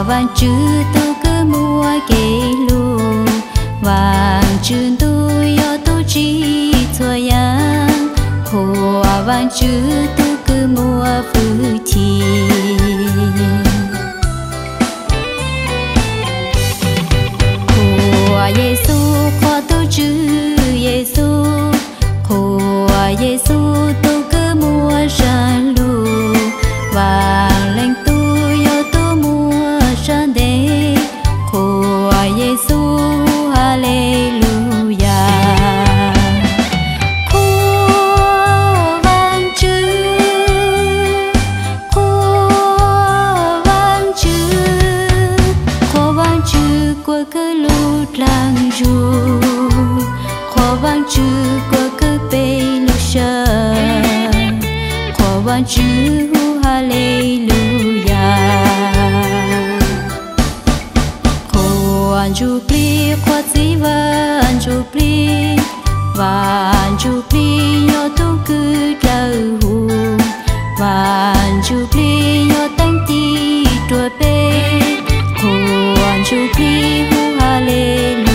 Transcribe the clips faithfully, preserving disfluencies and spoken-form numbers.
vàng chữ tu cứ mua kê lu vàng chữ tu yo tu chi thua yang hồ vàng chữ tu cứ mua phứ chi hồ Giêsu khoa tu chữ Giêsu hồ Giêsu tu cứ mua san lu vàng lên tu yo tu mua san đế hồ Giêsu Hallelujah hồ vàng chữ hồ vàng chữ hồ vàng chữ của cứ lút lang ru hồ vàng chữ của cứ bê lu sơ hồ vàng chữ Hallelujah An jubli khoa dĩ và an jubli và an jubli yo tu cứ đau hu và an jubli yo tăng ti đua bê hồ an jubli hu Hallelujah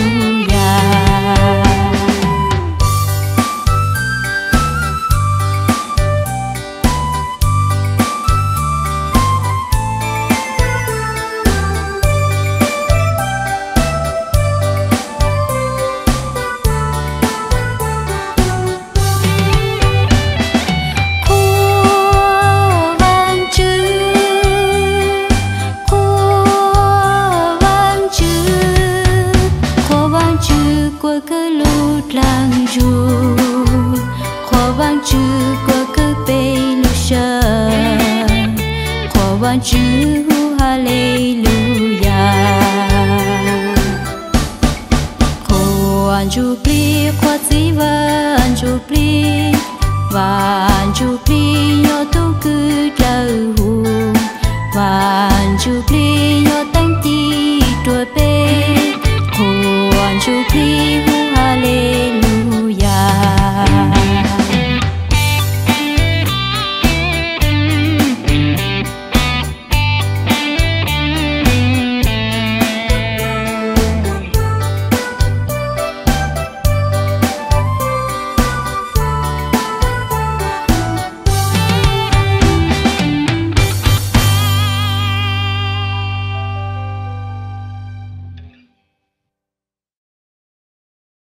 vang chữ Hallelujah hồ an jubli khoa dĩ và an jubli và an jubli yo tu cứ đau hu và an jubli